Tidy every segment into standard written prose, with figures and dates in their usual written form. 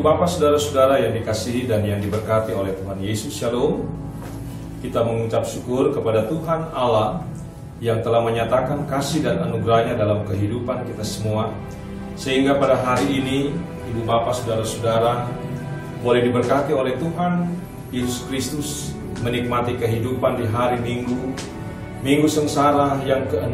Bapak, saudara-saudara yang dikasihi dan yang diberkati oleh Tuhan Yesus, Shalom. Kita mengucap syukur kepada Tuhan Allah yang telah menyatakan kasih dan anugerahnya dalam kehidupan kita semua, sehingga pada hari ini Ibu Bapak, saudara-saudara boleh diberkati oleh Tuhan Yesus Kristus, menikmati kehidupan di hari Minggu Sengsara yang ke-6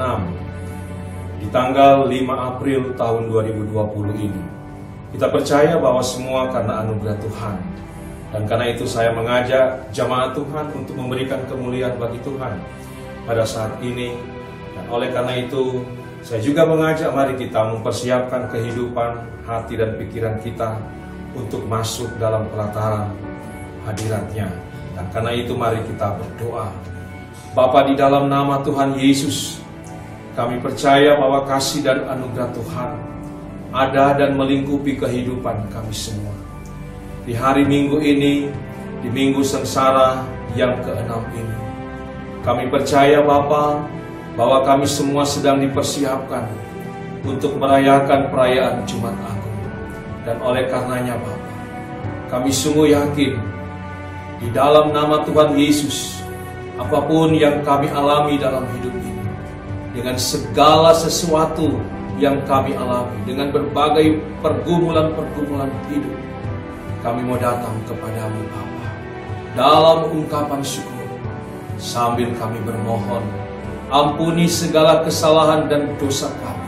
di tanggal 5 April tahun 2020 ini. Kita percaya bahwa semua karena anugerah Tuhan. Dan karena itu saya mengajak jamaat Tuhan untuk memberikan kemuliaan bagi Tuhan pada saat ini. Dan oleh karena itu saya juga mengajak mari kita mempersiapkan kehidupan, hati dan pikiran kita untuk masuk dalam pelataran hadirat-Nya. Dan karena itu mari kita berdoa. Bapa, di dalam nama Tuhan Yesus, kami percaya bahwa kasih dan anugerah Tuhan ada dan melingkupi kehidupan kami semua. Di hari Minggu ini, di Minggu Sengsara yang ke-6 ini, kami percaya Bapa bahwa kami semua sedang dipersiapkan untuk merayakan perayaan Jumat Agung. Dan oleh karenanya Bapa, kami sungguh yakin di dalam nama Tuhan Yesus, apapun yang kami alami dalam hidup ini, dengan segala sesuatu yang kami alami, dengan berbagai pergumulan-pergumulan hidup, kami mau datang kepadamu Bapa dalam ungkapan syukur, sambil kami bermohon, ampuni segala kesalahan dan dosa kami,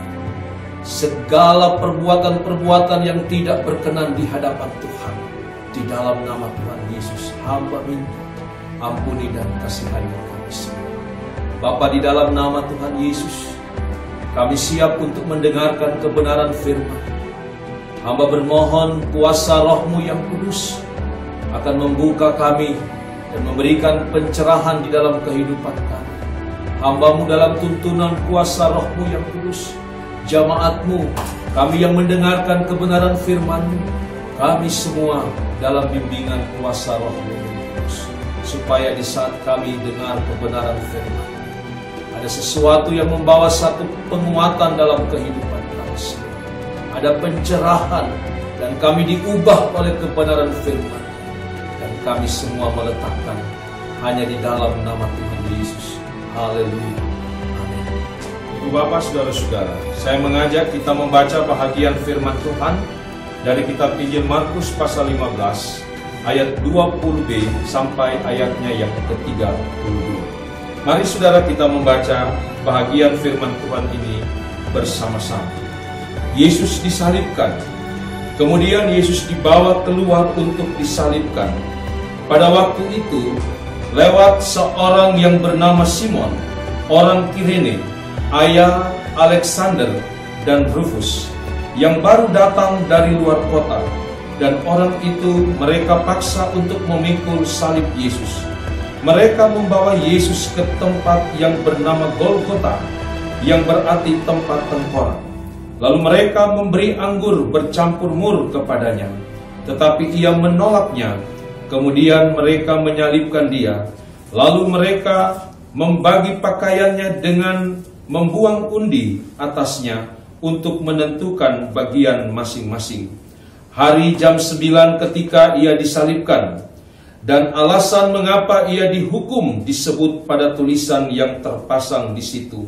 segala perbuatan-perbuatan yang tidak berkenan di hadapan Tuhan. Di dalam nama Tuhan Yesus, hamba minta ampuni dan kasihani kami semua. Bapa, di dalam nama Tuhan Yesus, kami siap untuk mendengarkan kebenaran firman. Hamba bermohon kuasa Roh-Mu yang kudus akan membuka kami dan memberikan pencerahan di dalam kehidupan kami. Hamba-Mu dalam tuntunan kuasa Roh-Mu yang kudus, jamaat-Mu, kami yang mendengarkan kebenaran firman-Mu, kami semua dalam bimbingan kuasa Roh-Mu yang kudus, supaya di saat kami dengar kebenaran firman, ada sesuatu yang membawa satu penguatan dalam kehidupan kami semua. Ada pencerahan dan kami diubah oleh kebenaran firman. Dan kami semua meletakkan hanya di dalam nama Tuhan Yesus. Haleluya. Amin. Ibu Bapak, saudara-saudara, saya mengajak kita membaca bahagian firman Tuhan dari kitab Injil Markus pasal 15 ayat 20b sampai ayatnya yang ke-32. Mari saudara kita membaca bahagian firman Tuhan ini bersama-sama. Yesus disalibkan. Kemudian Yesus dibawa keluar untuk disalibkan. Pada waktu itu, lewat seorang yang bernama Simon, orang Kirene, ayah Alexander dan Rufus, yang baru datang dari luar kota. Dan orang itu mereka paksa untuk memikul salib Yesus. Mereka membawa Yesus ke tempat yang bernama Golgota, yang berarti tempat tengkorak. Lalu mereka memberi anggur bercampur mur kepadanya, tetapi ia menolaknya. Kemudian mereka menyalibkan dia. Lalu mereka membagi pakaiannya dengan membuang undi atasnya untuk menentukan bagian masing-masing. Hari jam 9 ketika ia disalibkan. Dan alasan mengapa ia dihukum disebut pada tulisan yang terpasang di situ,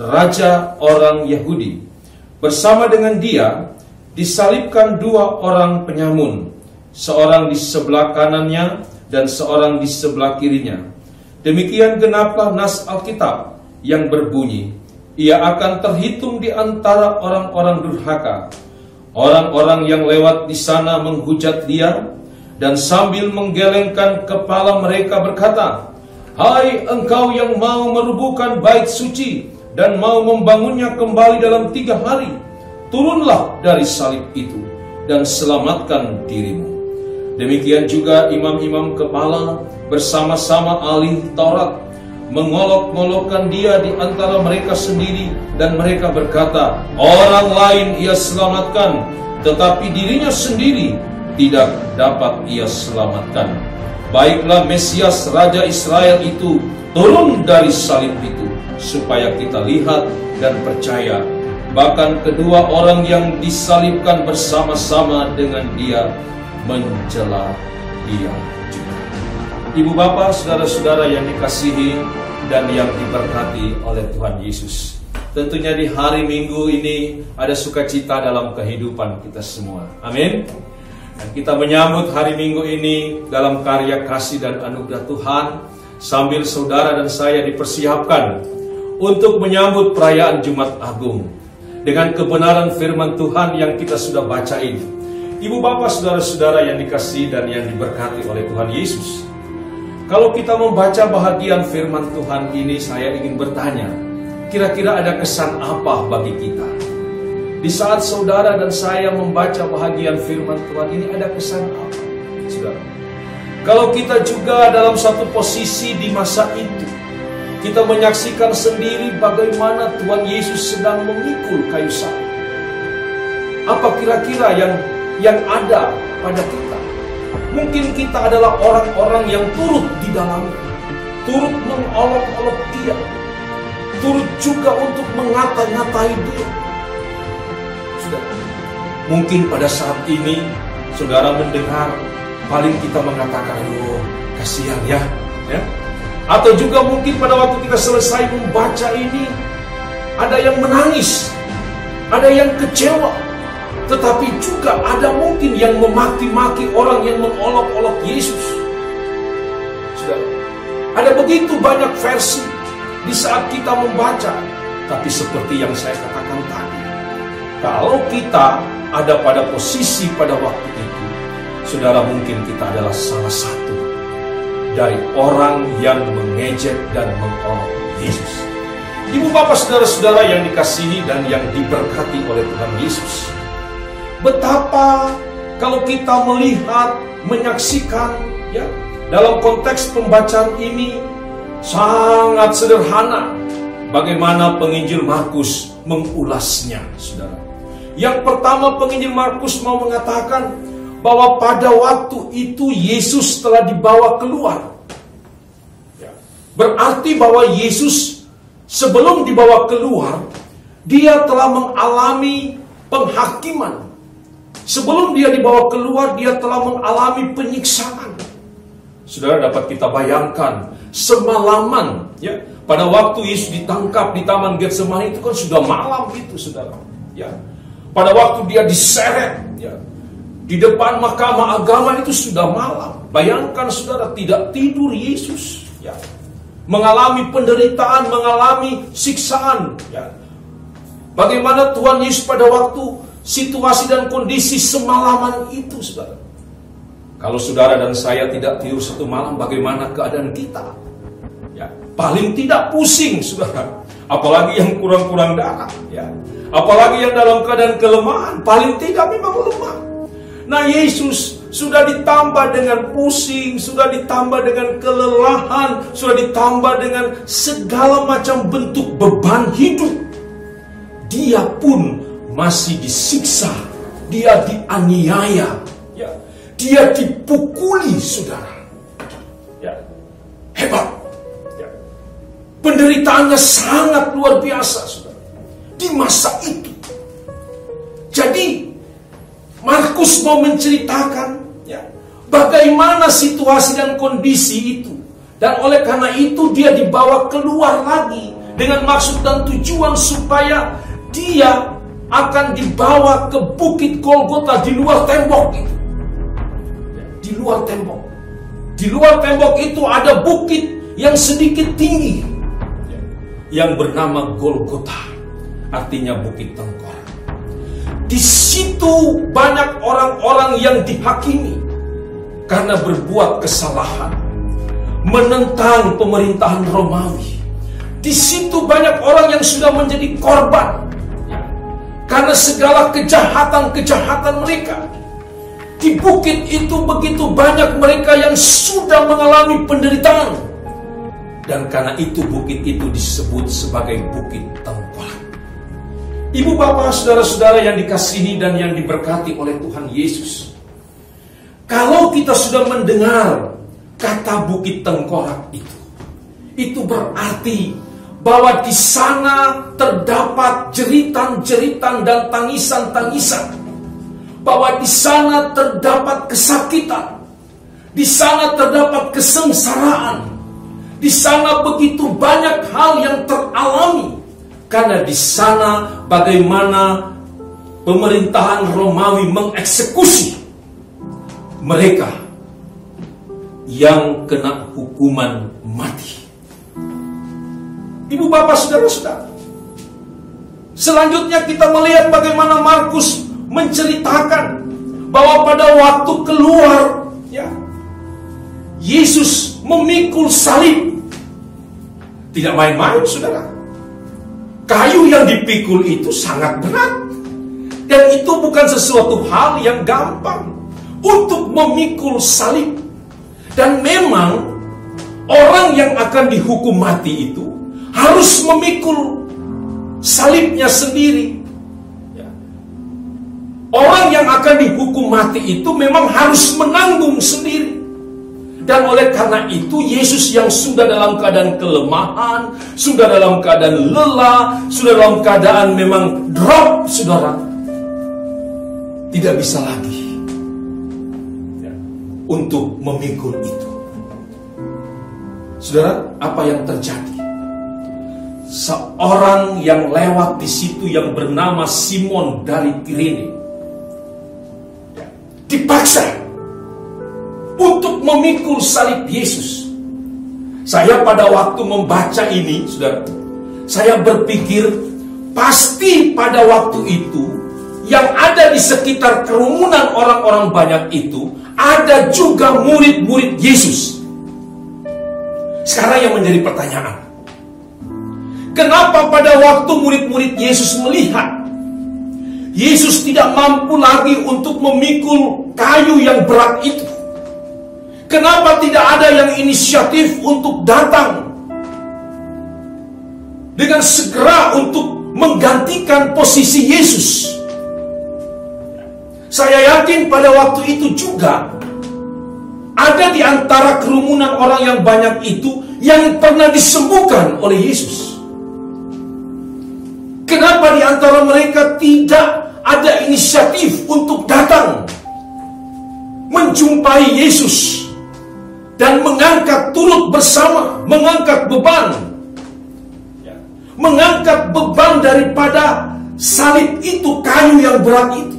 Raja orang Yahudi. Bersama dengan dia disalibkan dua orang penyamun, seorang di sebelah kanannya dan seorang di sebelah kirinya. Demikian genaplah nas Alkitab yang berbunyi, ia akan terhitung di antara orang-orang durhaka. Orang-orang yang lewat di sana menghujat dia, dan sambil menggelengkan kepala mereka berkata, hai engkau yang mau merubuhkan bait suci dan mau membangunnya kembali dalam 3 hari, turunlah dari salib itu dan selamatkan dirimu. Demikian juga imam-imam kepala bersama-sama ahli Taurat mengolok-ngolokkan dia di antara mereka sendiri, dan mereka berkata, orang lain ia selamatkan, tetapi dirinya sendiri tidak dapat ia selamatkan. Baiklah Mesias Raja Israel itu turun dari salib itu, supaya kita lihat dan percaya. Bahkan kedua orang yang disalibkan bersama-sama dengan dia, mencela dia juga. Ibu bapak, saudara-saudara yang dikasihi dan yang diberkati oleh Tuhan Yesus, tentunya di hari Minggu ini ada sukacita dalam kehidupan kita semua. Amin. Dan kita menyambut hari Minggu ini dalam karya kasih dan anugerah Tuhan, sambil saudara dan saya dipersiapkan untuk menyambut perayaan Jumat Agung dengan kebenaran firman Tuhan yang kita sudah bacain. Ibu bapak, saudara-saudara yang dikasihi dan yang diberkati oleh Tuhan Yesus, kalau kita membaca bahagian firman Tuhan ini, saya ingin bertanya, kira-kira ada kesan apa bagi kita? Di saat saudara dan saya membaca bahagian firman Tuhan ini, ada kesan apa, saudara? Kalau kita juga dalam satu posisi di masa itu, kita menyaksikan sendiri bagaimana Tuhan Yesus sedang memikul kayu salib. Apa kira-kira yang ada pada kita? Mungkin kita adalah orang-orang yang turut di dalamnya, turut mengolok-olok dia, turut juga untuk mengata-ngatai dia. Saudara, mungkin pada saat ini saudara mendengar, paling kita mengatakan, aduh kasihan ya. Atau juga mungkin pada waktu kita selesai membaca ini, ada yang menangis, ada yang kecewa, tetapi juga ada mungkin yang memaki-maki orang yang mengolok-olok Yesus. Saudara, ada begitu banyak versi di saat kita membaca. Tapi seperti yang saya katakan tadi, kalau kita ada pada posisi pada waktu itu, saudara, mungkin kita adalah salah satu dari orang yang mengejek dan mengolok Yesus. Ibu bapak, saudara-saudara yang dikasihi dan yang diberkati oleh Tuhan Yesus, betapa kalau kita melihat, menyaksikan ya, dalam konteks pembacaan ini sangat sederhana bagaimana penginjil Markus mengulasnya, saudara. Yang pertama, penginjil Markus mau mengatakan bahwa pada waktu itu Yesus telah dibawa keluar. Berarti bahwa Yesus sebelum dibawa keluar, dia telah mengalami penghakiman. Sebelum dia dibawa keluar, dia telah mengalami penyiksaan. Saudara, dapat kita bayangkan semalaman ya, pada waktu Yesus ditangkap di Taman Getsemani itu kan sudah malam itu, saudara. Ya. Pada waktu dia diseret ya, di depan mahkamah agama itu sudah malam. Bayangkan saudara, tidak tidur Yesus ya, mengalami penderitaan, mengalami siksaan ya. Bagaimana Tuhan Yesus pada waktu situasi dan kondisi semalaman itu, saudara. Kalau saudara dan saya tidak tidur satu malam, bagaimana keadaan kita? Ya, paling tidak pusing, saudara. Apalagi yang kurang-kurang darah ya. Apalagi yang dalam keadaan kelemahan, paling tidak memang lemah. Nah, Yesus sudah ditambah dengan pusing, sudah ditambah dengan kelelahan, sudah ditambah dengan segala macam bentuk beban hidup. Dia pun masih disiksa, dia dianiaya, ya, dia dipukuli, saudara. Ya, hebat. Ya. Penderitaannya sangat luar biasa, saudara. Di masa itu. Jadi Markus mau menceritakan ya, bagaimana situasi dan kondisi itu. Dan oleh karena itu dia dibawa keluar lagi dengan maksud dan tujuan supaya dia akan dibawa ke Bukit Golgota di luar tembok itu. Di luar tembok. Di luar tembok itu ada bukit yang sedikit tinggi yang bernama Golgota. Artinya bukit tengkorak. Di situ banyak orang-orang yang dihakimi karena berbuat kesalahan, menentang pemerintahan Romawi. Di situ banyak orang yang sudah menjadi korban karena segala kejahatan-kejahatan mereka. Di bukit itu begitu banyak mereka yang sudah mengalami penderitaan. Dan karena itu bukit itu disebut sebagai bukit tengkorak. Ibu bapak, saudara-saudara yang dikasihi dan yang diberkati oleh Tuhan Yesus, kalau kita sudah mendengar kata bukit tengkorak itu berarti bahwa di sana terdapat jeritan-jeritan dan tangisan-tangisan. bahwa di sana terdapat kesakitan, di sana terdapat kesengsaraan, di sana begitu banyak hal yang teralami, karena di sana bagaimana pemerintahan Romawi mengeksekusi mereka yang kena hukuman mati. Ibu bapak saudara-saudara, selanjutnya kita melihat bagaimana Markus menceritakan bahwa pada waktu keluar, ya, Yesus memikul salib. Tidak main-main, saudara. Kayu yang dipikul itu sangat berat, dan itu bukan sesuatu hal yang gampang untuk memikul salib. Dan memang orang yang akan dihukum mati itu harus memikul salibnya sendiri. Orang yang akan dihukum mati itu memang harus menanggung sendiri. Dan oleh karena itu Yesus yang sudah dalam keadaan kelemahan, sudah dalam keadaan lelah, sudah dalam keadaan memang drop, saudara, tidak bisa lagi untuk memikul itu. Saudara, apa yang terjadi? Seorang yang lewat di situ yang bernama Simon dari Kirene dipaksa untuk memikul salib Yesus. Saya pada waktu membaca ini, saudara, saya berpikir pasti pada waktu itu yang ada di sekitar kerumunan orang-orang banyak itu ada juga murid-murid Yesus. Sekarang yang menjadi pertanyaan, kenapa pada waktu murid-murid Yesus melihat Yesus tidak mampu lagi untuk memikul kayu yang berat itu? Kenapa tidak ada yang inisiatif untuk datang dengan segera untuk menggantikan posisi Yesus? Saya yakin pada waktu itu juga ada di antara kerumunan orang yang banyak itu yang pernah disembuhkan oleh Yesus. Kenapa di antara mereka tidak ada inisiatif untuk datang menjumpai Yesus dan mengangkat turut bersama, mengangkat beban, mengangkat beban daripada salib itu, kayu yang berat itu?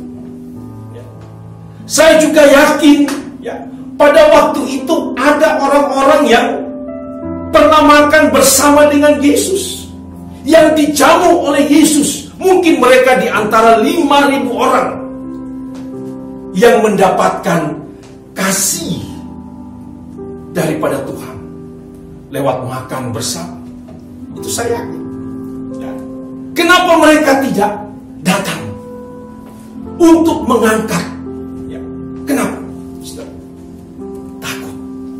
Saya juga yakin pada waktu itu ada orang-orang yang pernah makan bersama dengan Yesus, yang dijamu oleh Yesus. Mungkin mereka di antara 5.000 orang yang mendapatkan kasih daripada Tuhan lewat makan bersama. Itu saya yakin. Kenapa mereka tidak datang untuk mengangkat? Kenapa? Takut.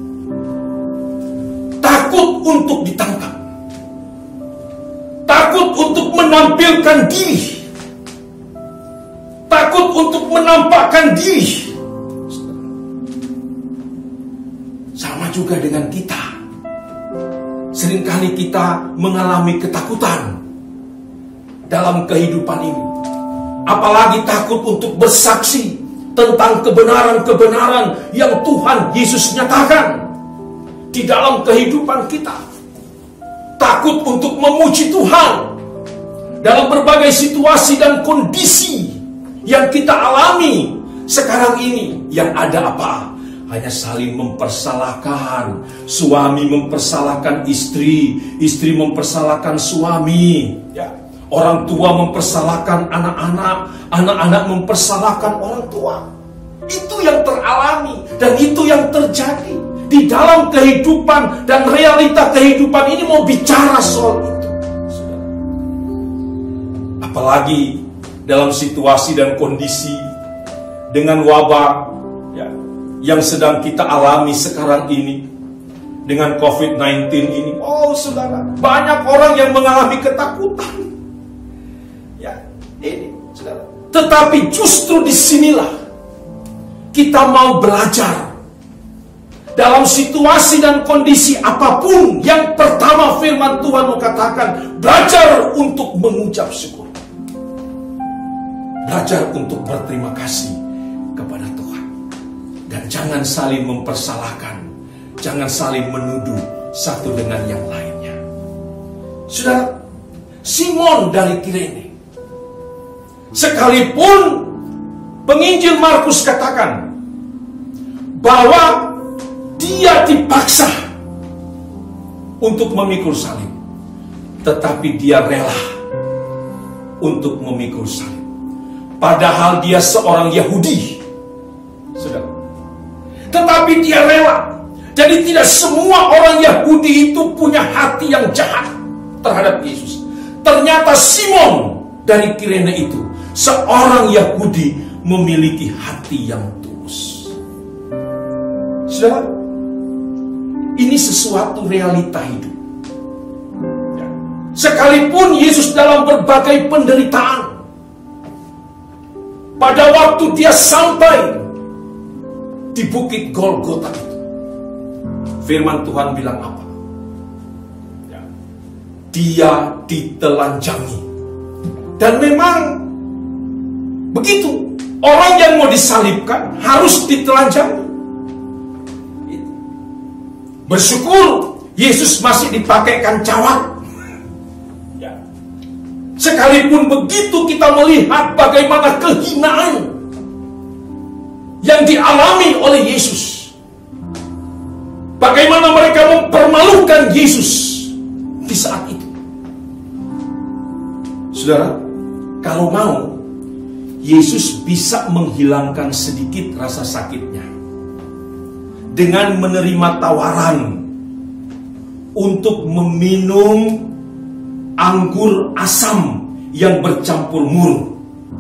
Takut untuk ditangkap. Takut untuk menampilkan diri. Takut untuk menampakkan diri. Sama juga dengan kita. Seringkali kita mengalami ketakutan dalam kehidupan ini. Apalagi takut untuk bersaksi tentang kebenaran-kebenaran yang Tuhan Yesus nyatakan di dalam kehidupan kita. Takut untuk memuji Tuhan dalam berbagai situasi dan kondisi yang kita alami sekarang ini. Yang ada apa? Hanya saling mempersalahkan. Suami mempersalahkan istri, istri mempersalahkan suami, orang tua mempersalahkan anak-anak, anak-anak mempersalahkan orang tua. Itu yang teralami dan itu yang terjadi di dalam kehidupan dan realita kehidupan ini. Mau bicara soal itu, apalagi dalam situasi dan kondisi dengan wabah yang sedang kita alami sekarang ini, dengan COVID-19 ini. Oh saudara, banyak orang yang mengalami ketakutan. Ini saudara. Tetapi justru disinilah kita mau belajar. Dalam situasi dan kondisi apapun, yang pertama firman Tuhan mengatakan, belajar untuk mengucap syukur. Belajar untuk berterima kasih. kepada Tuhan. Dan jangan saling mempersalahkan, jangan saling menuduh satu dengan yang lainnya. Saudara, Simon dari Kirene, sekalipun penginjil Markus katakan bahwa dia dipaksa untuk memikul salib, tetapi dia rela untuk memikul salib. Padahal dia seorang Yahudi, saudara. Tetapi dia rela. Jadi tidak semua orang Yahudi itu punya hati yang jahat terhadap Yesus. Ternyata Simon dari Kirene itu, seorang Yahudi, memiliki hati yang tulus. Saudara, ini sesuatu realita hidup. Sekalipun Yesus dalam berbagai penderitaan, pada waktu dia sampai di bukit Golgota itu, firman Tuhan bilang apa? Dia ditelanjangi. Dan memang begitu. Orang yang mau disalibkan harus ditelanjangi. Bersyukur Yesus masih dipakaikan cawat. Sekalipun begitu kita melihat bagaimana kehinaan yang dialami oleh Yesus. Bagaimana mereka mempermalukan Yesus di saat itu. Saudara, kalau mau, Yesus bisa menghilangkan sedikit rasa sakitnya dengan menerima tawaran untuk meminum anggur asam yang bercampur mur.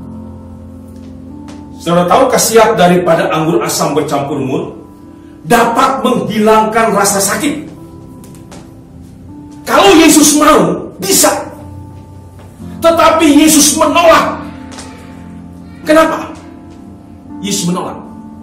Saudara tahu khasiat daripada anggur asam bercampur mur? Dapat menghilangkan rasa sakit. Kalau Yesus mau, bisa. Tetapi Yesus menolak. Kenapa? Yesus menolak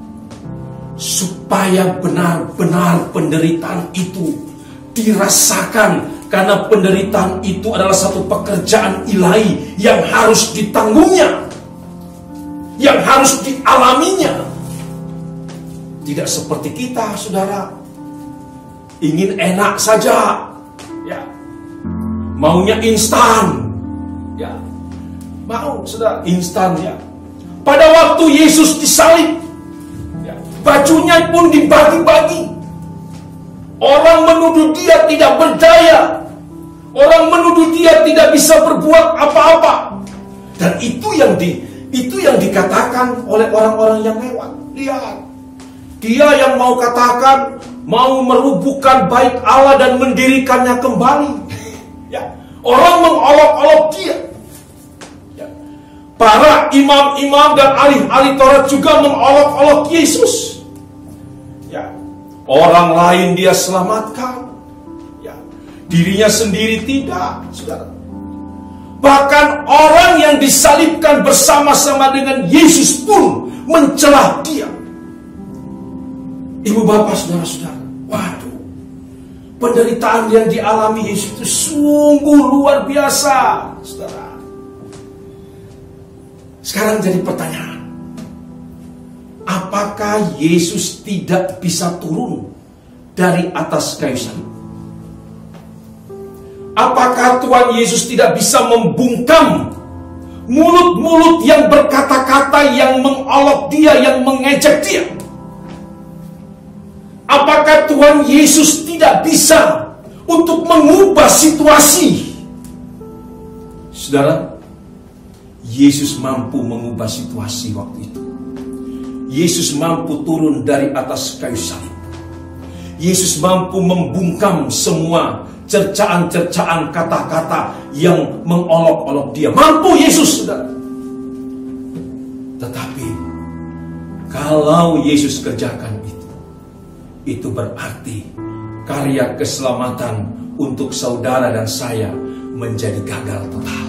supaya benar-benar penderitaan itu dirasakan, karena penderitaan itu adalah satu pekerjaan ilahi yang harus ditanggungnya, yang harus dialaminya. Tidak seperti kita, saudara, ingin enak saja, ya, maunya instan, ya, mau, saudara, instan, ya. Pada waktu Yesus disalib, ya, bajunya pun dibagi-bagi. Orang menuduh dia tidak berdaya, orang menuduh dia tidak bisa berbuat apa-apa. Dan itu yang dikatakan oleh orang-orang yang lewat. Lihat, dia yang mau katakan, mau merubuhkan bait Allah dan mendirikannya kembali. Ya, orang mengolok-olok dia. Ya. Para imam-imam dan ahli-ahli Taurat juga mengolok-olok Yesus. Ya. Orang lain dia selamatkan, ya, dirinya sendiri tidak, saudara. Bahkan orang yang disalibkan bersama-sama dengan Yesus pun mencela dia. Ibu bapak, saudara-saudara, waduh, penderitaan yang dialami Yesus itu sungguh luar biasa, saudara. Sekarang jadi pertanyaan, apakah Yesus tidak bisa turun dari atas kayu salib? Apakah Tuhan Yesus tidak bisa membungkam mulut-mulut yang berkata-kata, yang mengolok dia, yang mengejek dia? Apakah Tuhan Yesus tidak bisa untuk mengubah situasi? Saudara, Yesus mampu mengubah situasi waktu itu. Yesus mampu turun dari atas kayu salib. Yesus mampu membungkam semua cercaan-cercaan kata-kata yang mengolok-olok dia. Mampu Yesus, saudara. Tetapi kalau Yesus kerjakan itu berarti karya keselamatan untuk saudara dan saya menjadi gagal total.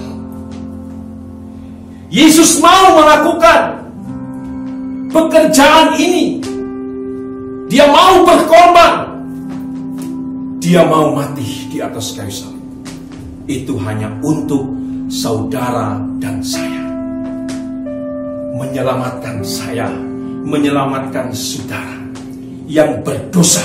Yesus mau melakukan pekerjaan ini. Dia mau berkorban. Dia mau mati di atas kayu salib. Itu hanya untuk saudara dan saya. Menyelamatkan saya menyelamatkan saudara yang berdosa,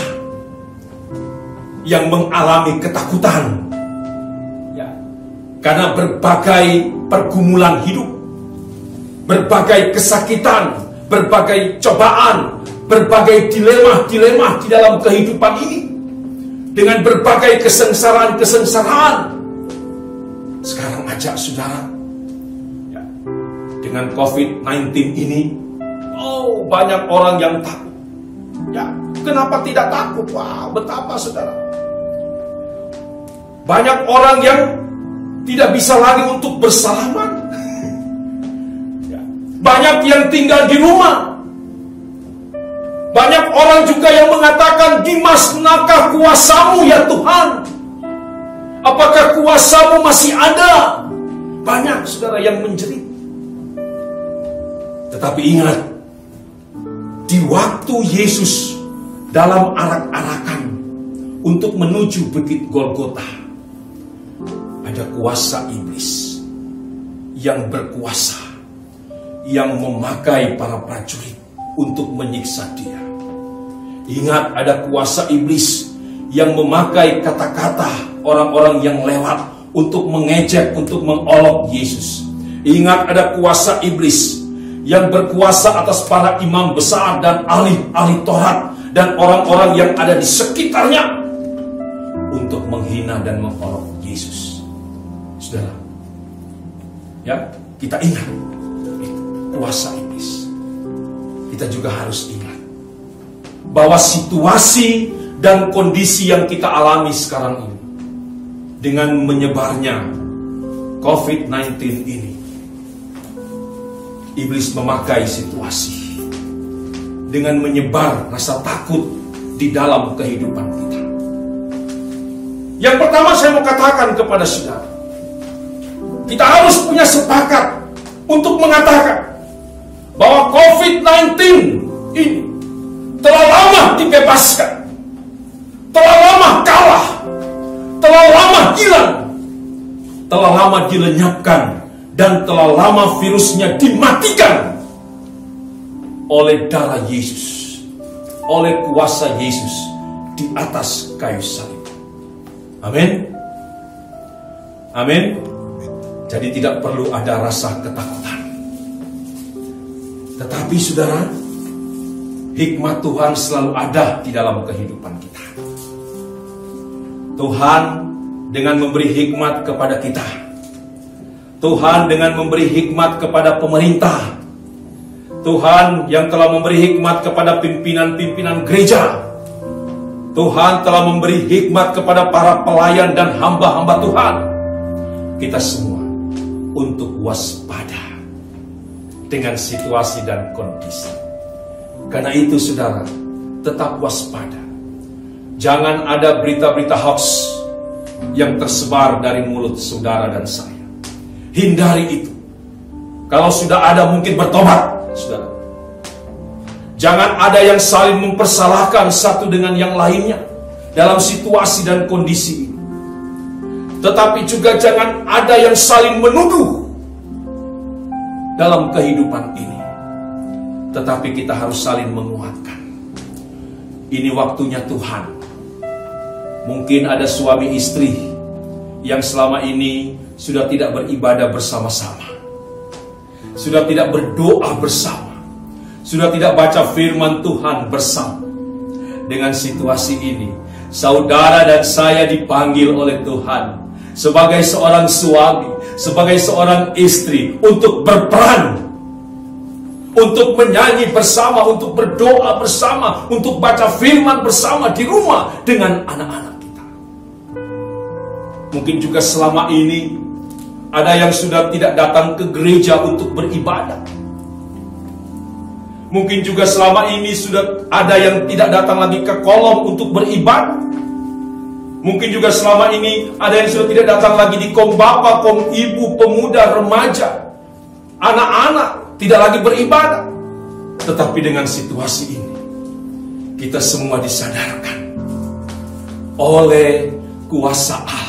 yang mengalami ketakutan, ya, karena berbagai pergumulan hidup, berbagai kesakitan, berbagai cobaan, berbagai dilema-dilema di dalam kehidupan ini, dengan berbagai kesengsaraan-kesengsaraan. Sekarang ajak saudara, ya, dengan COVID-19 ini, banyak orang yang takut. Ya, kenapa tidak takut? Wah, betapa saudara. Banyak orang yang tidak bisa lagi untuk bersalaman. Ya, banyak yang tinggal di rumah. Banyak orang juga yang mengatakan, di manakah kuasa-Mu ya Tuhan? Apakah kuasa-Mu masih ada? Banyak saudara yang menjerit. Tetapi ingat, di waktu Yesus dalam arak-arakan untuk menuju Bukit Golgota, ada kuasa iblis yang berkuasa, yang memakai para prajurit untuk menyiksa dia. Ingat, ada kuasa iblis yang memakai kata-kata orang-orang yang lewat untuk mengejek, untuk mengolok Yesus. Ingat, ada kuasa iblis yang berkuasa atas para imam besar dan ahli-ahli Taurat dan orang-orang yang ada di sekitarnya untuk menghina dan mengolok Yesus. Saudara, ya, kita ingat itu kuasa iblis. Kita juga harus ingat bahwa situasi dan kondisi yang kita alami sekarang ini, dengan menyebarnya COVID-19 ini, iblis memakai situasi dengan menyebar rasa takut di dalam kehidupan kita. Yang pertama saya mau katakan kepada saudara, kita harus punya sepakat untuk mengatakan bahwa COVID-19 ini telah lama dibebaskan, telah lama kalah, telah lama hilang, telah lama dilenyapkan, dan telah lama virusnya dimatikan oleh darah Yesus, oleh kuasa Yesus di atas kayu salib. Amin. Amin. Jadi tidak perlu ada rasa ketakutan. Tetapi saudara, hikmat Tuhan selalu ada di dalam kehidupan kita. Tuhan dengan memberi hikmat kepada kita, Tuhan dengan memberi hikmat kepada pemerintah, Tuhan yang telah memberi hikmat kepada pimpinan-pimpinan gereja, Tuhan telah memberi hikmat kepada para pelayan dan hamba-hamba Tuhan. Kita semua untuk waspada dengan situasi dan kondisi. Karena itu saudara, tetap waspada. Jangan ada berita-berita hoax yang tersebar dari mulut saudara dan saya. Hindari itu. Kalau sudah ada, mungkin bertobat, saudara. Jangan ada yang saling mempersalahkan satu dengan yang lainnya dalam situasi dan kondisi ini. Tetapi juga jangan ada yang saling menuduh dalam kehidupan ini. Tetapi kita harus saling menguatkan. Ini waktunya Tuhan. Mungkin ada suami istri yang selama ini sudah tidak beribadah bersama-sama, sudah tidak berdoa bersama, sudah tidak baca firman Tuhan bersama. Dengan situasi ini, saudara dan saya dipanggil oleh Tuhan sebagai seorang suami, sebagai seorang istri untuk berperan, untuk menyanyi bersama, untuk berdoa bersama, untuk baca firman bersama di rumah dengan anak-anak kita. Mungkin juga selama ini ada yang sudah tidak datang ke gereja untuk beribadah. Mungkin juga selama ini sudah ada yang tidak datang lagi ke kolom untuk beribadah. Mungkin juga selama ini ada yang sudah tidak datang lagi di kom bapa, kom ibu, pemuda, remaja, anak-anak, tidak lagi beribadah. Tetapi dengan situasi ini, kita semua disadarkan oleh kuasa Allah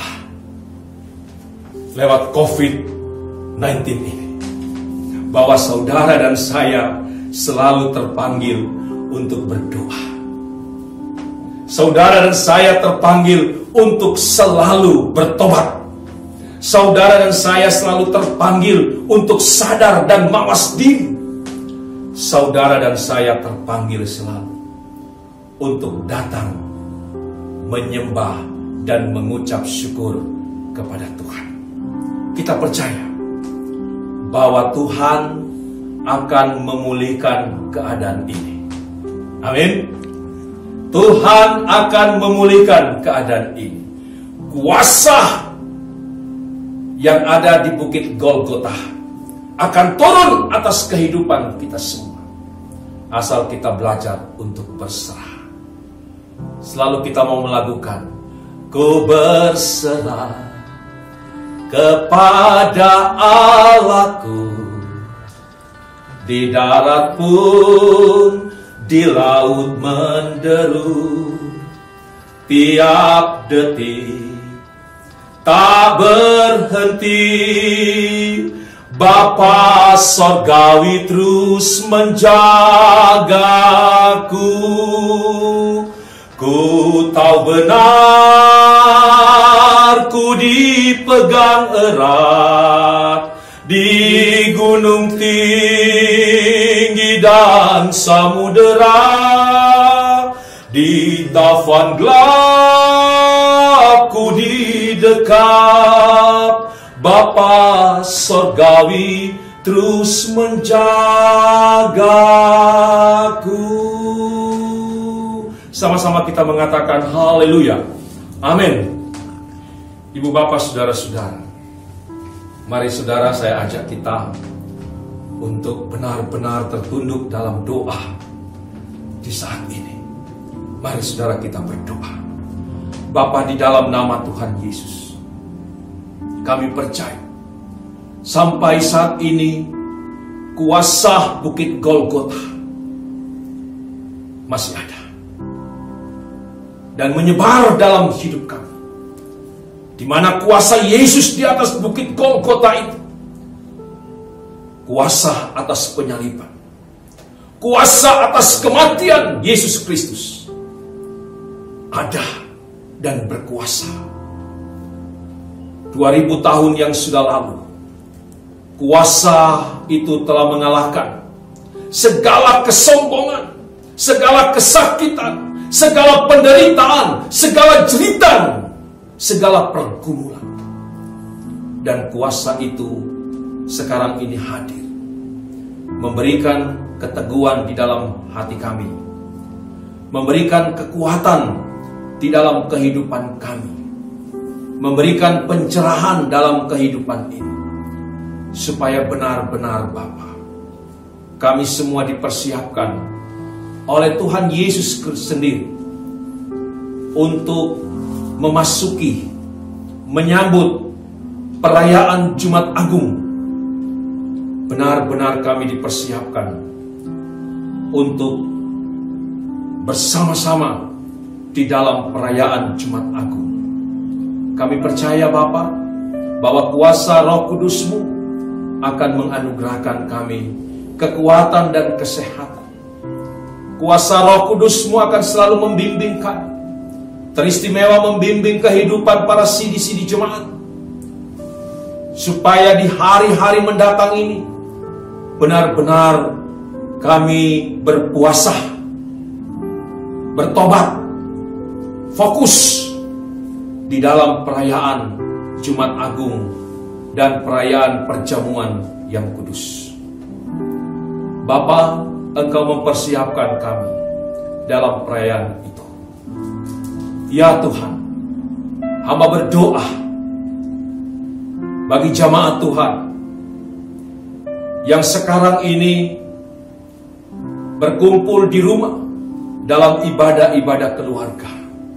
lewat COVID-19 ini, bahwa saudara dan saya selalu terpanggil untuk berdoa. Saudara dan saya terpanggil untuk selalu bertobat. Saudara dan saya selalu terpanggil untuk sadar dan mawas diri. Saudara dan saya terpanggil selalu untuk datang menyembah dan mengucap syukur kepada Tuhan. Kita percaya bahwa Tuhan akan memulihkan keadaan ini. Amin. Tuhan akan memulihkan keadaan ini. Kuasa yang ada di Bukit Golgota akan turun atas kehidupan kita semua, asal kita belajar untuk berserah. Selalu kita mau melakukan, ku berserah kepada Allahku, di darat pun, di laut menderu, tiap detik tak berhenti. Bapa Sorgawi terus menjagaku. Ku tahu benar, ku dipegang erat di gunung tinggi dan samudera, di taufan gelap ku didekap. Bapa Sorgawi terus menjagaku. Sama-sama kita mengatakan haleluya. Amin. Ibu bapak saudara-saudara, mari saudara saya ajak kita untuk benar-benar tertunduk dalam doa di saat ini. Mari saudara kita berdoa. Bapa, di dalam nama Tuhan Yesus, kami percaya sampai saat ini kuasa Bukit Golgota masih ada dan menyebar dalam hidup kami, di mana kuasa Yesus di atas Bukit Golgota itu, kuasa atas penyaliban, kuasa atas kematian Yesus Kristus ada dan berkuasa. 2000 tahun yang sudah lalu, kuasa itu telah mengalahkan segala kesombongan, segala kesakitan, segala penderitaan, segala jeritan, segala pergumulan. Dan kuasa itu sekarang ini hadir, memberikan keteguhan di dalam hati kami, memberikan kekuatan di dalam kehidupan kami, memberikan pencerahan dalam kehidupan ini, supaya benar-benar Bapa, kami semua dipersiapkan oleh Tuhan Yesus sendiri untuk memasuki, menyambut perayaan Jumat Agung. Benar-benar kami dipersiapkan untuk bersama-sama di dalam perayaan Jumat Agung. Kami percaya Bapa, bahwa kuasa Roh Kudus-Mu akan menganugerahkan kami kekuatan dan kesehatan. Kuasa Roh Kudus-Mu akan selalu membimbing kami, teristimewa membimbing kehidupan para sidi-sidi jemaat, supaya di hari-hari mendatang ini benar-benar kami berpuasa, bertobat, fokus di dalam perayaan Jumat Agung dan perayaan perjamuan yang kudus. Bapa, Engkau mempersiapkan kami dalam perayaan itu. Ya Tuhan, hamba berdoa bagi jamaat Tuhan yang sekarang ini berkumpul di rumah dalam ibadah-ibadah keluarga.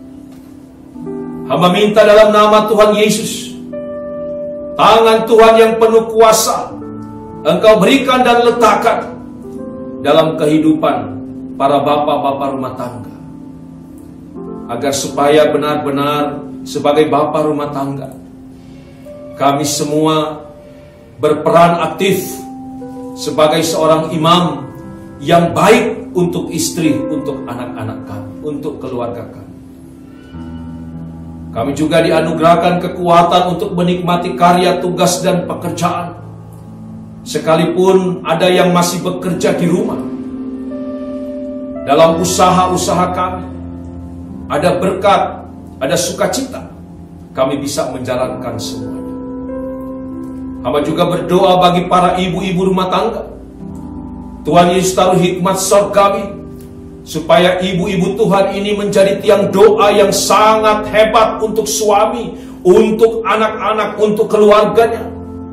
Hamba minta dalam nama Tuhan Yesus, tangan Tuhan yang penuh kuasa Engkau berikan dan letakkan dalam kehidupan para bapak-bapak rumah tangga, agar supaya benar-benar sebagai bapak rumah tangga, kami semua berperan aktif sebagai seorang imam, yang baik untuk istri, untuk anak-anak kami, untuk keluarga kami. Kami juga dianugerahkan kekuatan untuk menikmati karya, tugas, dan pekerjaan. Sekalipun ada yang masih bekerja di rumah, dalam usaha-usaha kami, ada berkat, ada sukacita, kami bisa menjalankan semuanya. Hamba juga berdoa bagi para ibu-ibu rumah tangga. Tuhan Yesus taruh hikmat surgawi supaya ibu-ibu Tuhan ini menjadi tiang doa yang sangat hebat untuk suami, untuk anak-anak, untuk keluarganya.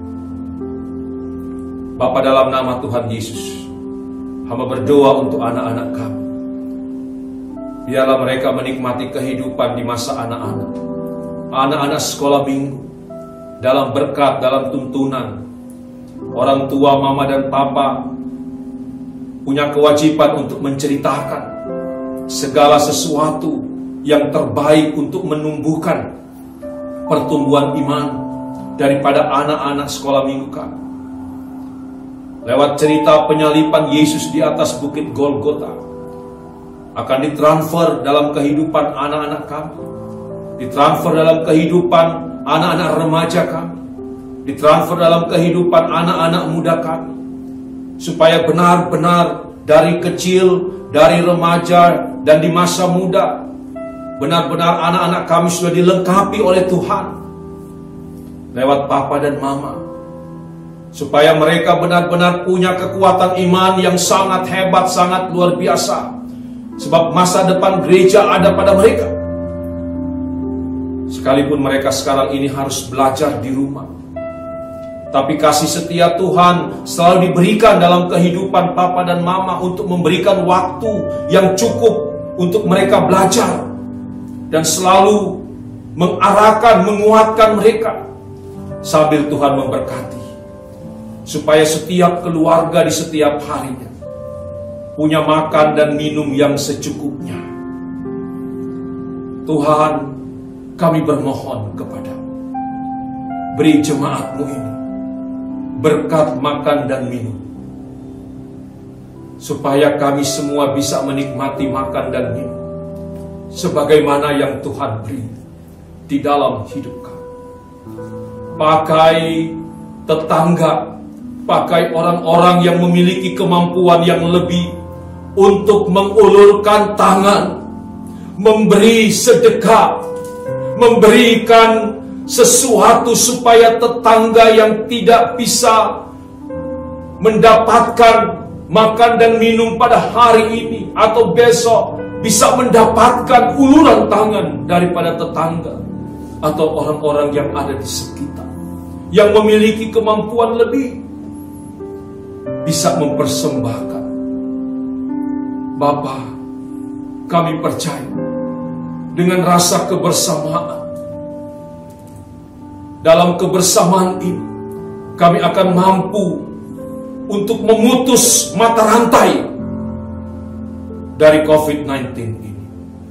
Bapa, dalam nama Tuhan Yesus, hamba berdoa untuk anak-anak kami. Biarlah mereka menikmati kehidupan di masa anak-anak. Anak-anak sekolah minggu, dalam berkat, dalam tuntunan. Orang tua, mama dan papa punya kewajiban untuk menceritakan segala sesuatu yang terbaik untuk menumbuhkan pertumbuhan iman daripada anak-anak sekolah minggu kami. Lewat cerita penyalipan Yesus di atas bukit Golgota, akan ditransfer dalam kehidupan anak-anak kami, ditransfer dalam kehidupan anak-anak remaja kami, ditransfer dalam kehidupan anak-anak muda kami, supaya benar-benar dari kecil, dari remaja, dan di masa muda, benar-benar anak-anak kami sudah dilengkapi oleh Tuhan lewat papa dan mama, supaya mereka benar-benar punya kekuatan iman yang sangat hebat, sangat luar biasa. Sebab masa depan gereja ada pada mereka. Sekalipun mereka sekarang ini harus belajar di rumah, tapi kasih setia Tuhan selalu diberikan dalam kehidupan papa dan mama untuk memberikan waktu yang cukup untuk mereka belajar, dan selalu mengarahkan, menguatkan mereka, sambil Tuhan memberkati, supaya setiap keluarga di setiap harinya punya makan dan minum yang secukupnya. Tuhan, kami bermohon kepadamu, beri jemaat-Mu ini berkat makan dan minum, supaya kami semua bisa menikmati makan dan minum sebagaimana yang Tuhan beri di dalam hidup kami. Pakai tetangga, pakai orang-orang yang memiliki kemampuan yang lebih untuk mengulurkan tangan, memberi sedekah, memberikan sesuatu supaya tetangga yang tidak bisa mendapatkan makan dan minum pada hari ini atau besok bisa mendapatkan uluran tangan daripada tetangga atau orang-orang yang ada di sekitar yang memiliki kemampuan lebih, bisa mempersembahkan. Bapa, kami percaya dengan rasa kebersamaan. Dalam kebersamaan ini, kami akan mampu untuk memutus mata rantai dari COVID-19 ini.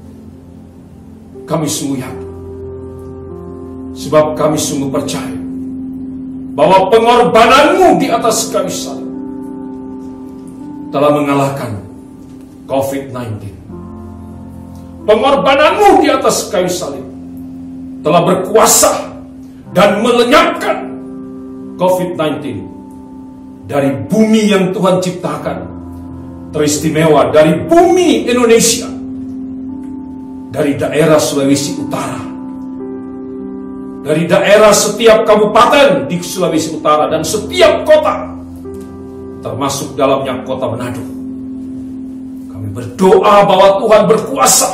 Kami sungguh yakin, sebab kami sungguh percaya bahwa pengorbananmu di atas kayu salib telah mengalahkan COVID-19. Pengorbananmu di atas kayu salib telah berkuasa dan melenyapkan COVID-19 dari bumi yang Tuhan ciptakan, teristimewa dari bumi Indonesia, dari daerah Sulawesi Utara, dari daerah setiap kabupaten di Sulawesi Utara dan setiap kota, termasuk dalamnya kota Manado. Kami berdoa bahwa Tuhan berkuasa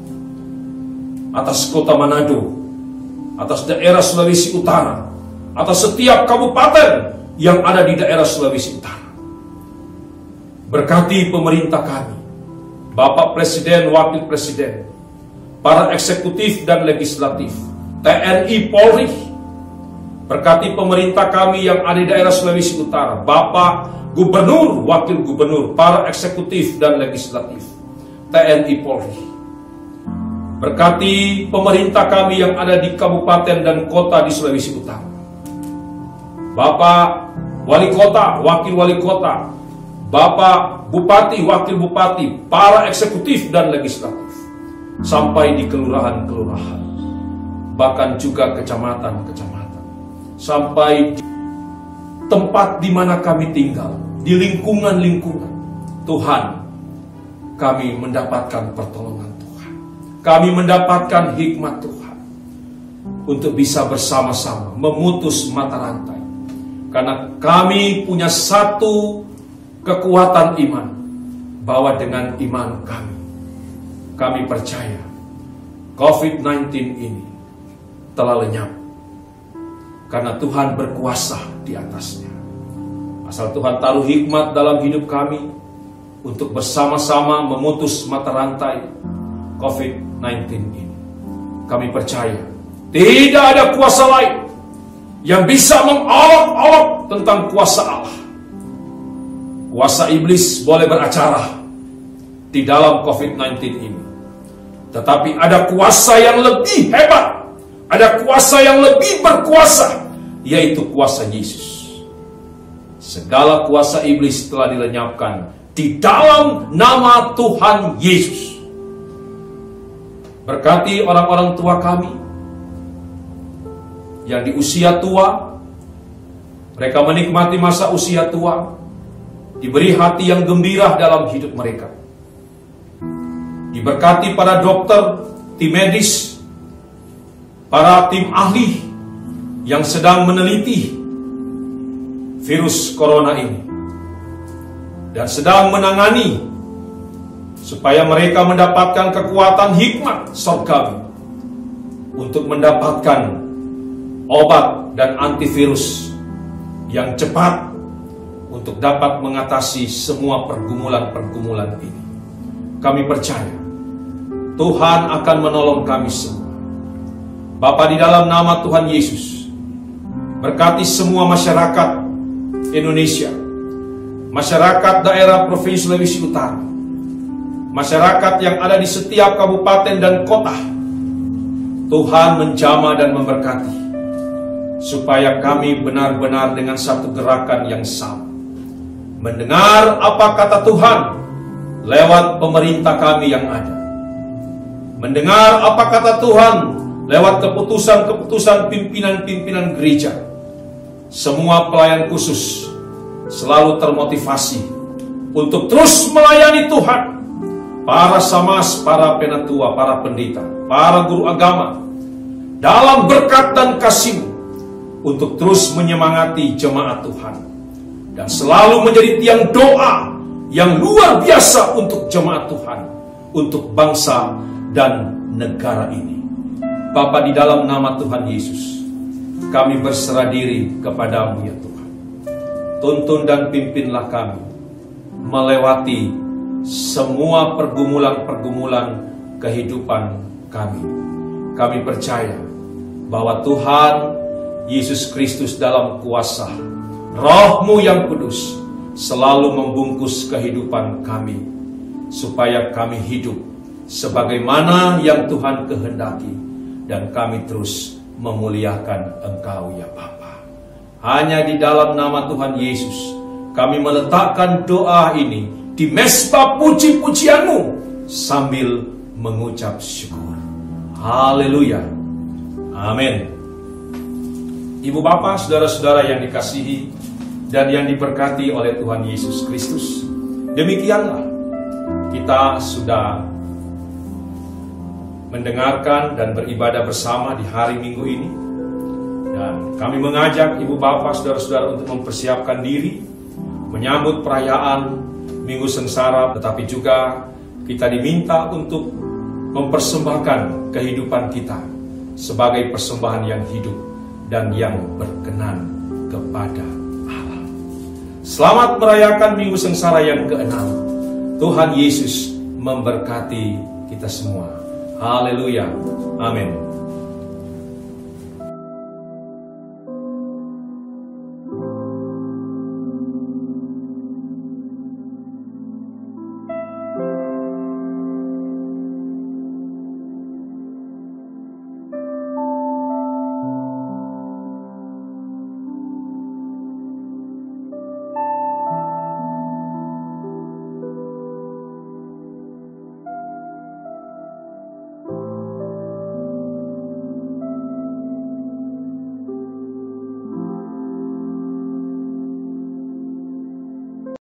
atas kota Manado, atas daerah Sulawesi Utara, atas setiap kabupaten yang ada di daerah Sulawesi Utara. Berkati pemerintah kami, Bapak Presiden, Wakil Presiden, para eksekutif dan legislatif, TNI, Polri. Berkati pemerintah kami yang ada di daerah Sulawesi Utara, Bapak Gubernur, Wakil Gubernur, para eksekutif dan legislatif, TNI, Polri. Berkati pemerintah kami yang ada di kabupaten dan kota di Sulawesi Utara, Bapak Wali Kota, Wakil Wali Kota, Bapak Bupati, Wakil Bupati, para eksekutif dan legislatif, sampai di kelurahan-kelurahan, bahkan juga kecamatan-kecamatan, sampai tempat di mana kami tinggal, di lingkungan-lingkungan. Tuhan, kami mendapatkan pertolongan Tuhan. Kami mendapatkan hikmat Tuhan untuk bisa bersama-sama memutus mata rantai. Karena kami punya satu kekuatan iman, bahwa dengan iman kami percaya COVID-19 ini telah lenyap. Karena Tuhan berkuasa di atasnya. Asal Tuhan taruh hikmat dalam hidup kami untuk bersama-sama memutus mata rantai COVID-19 ini. Kami percaya tidak ada kuasa lain yang bisa mengolok-olok tentang kuasa Allah. Kuasa iblis boleh beracara di dalam COVID-19 ini, tetapi ada kuasa yang lebih hebat, ada kuasa yang lebih berkuasa, yaitu kuasa Yesus. Segala kuasa iblis telah dilenyapkan di dalam nama Tuhan Yesus. Berkati orang-orang tua kami yang di usia tua, mereka menikmati masa usia tua, diberi hati yang gembira dalam hidup mereka. Diberkati para dokter, tim medis, para tim ahli yang sedang meneliti virus corona ini dan sedang menangani supaya mereka mendapatkan kekuatan hikmat surgawi untuk mendapatkan obat dan antivirus yang cepat untuk dapat mengatasi semua pergumulan-pergumulan ini. Kami percaya Tuhan akan menolong kami semua. Bapa, di dalam nama Tuhan Yesus, berkati semua masyarakat Indonesia, masyarakat daerah Provinsi Sulawesi Utara, masyarakat yang ada di setiap kabupaten dan kota. Tuhan menjamah dan memberkati, supaya kami benar-benar dengan satu gerakan yang sama mendengar apa kata Tuhan lewat pemerintah kami yang ada, mendengar apa kata Tuhan lewat keputusan-keputusan pimpinan-pimpinan gereja. Semua pelayan khusus selalu termotivasi untuk terus melayani Tuhan. Para samas, para penatua, para pendeta, para guru agama, dalam berkat dan kasih-Mu untuk terus menyemangati jemaat Tuhan dan selalu menjadi tiang doa yang luar biasa untuk jemaat Tuhan, untuk bangsa dan negara ini. Bapa, di dalam nama Tuhan Yesus, kami berserah diri kepadamu ya Tuhan. Tuntun dan pimpinlah kami melewati semua pergumulan-pergumulan kehidupan kami. Kami percaya bahwa Tuhan Yesus Kristus dalam kuasa Roh-Mu yang kudus selalu membungkus kehidupan kami, supaya kami hidup sebagaimana yang Tuhan kehendaki, dan kami terus memuliakan Engkau ya Bapa. Hanya di dalam nama Tuhan Yesus kami meletakkan doa ini di mezbah puji-pujian-Mu sambil mengucap syukur. Haleluya. Amin. Ibu bapak, saudara-saudara yang dikasihi dan yang diberkati oleh Tuhan Yesus Kristus, demikianlah kita sudah mendengarkan dan beribadah bersama di hari Minggu ini. Dan kami mengajak ibu bapak, saudara-saudara untuk mempersiapkan diri menyambut perayaan Minggu Sengsara, tetapi juga kita diminta untuk mempersembahkan kehidupan kita sebagai persembahan yang hidup dan yang berkenan kepada Allah. Selamat merayakan Minggu Sengsara yang ke-6. Tuhan Yesus memberkati kita semua. Haleluya. Amin.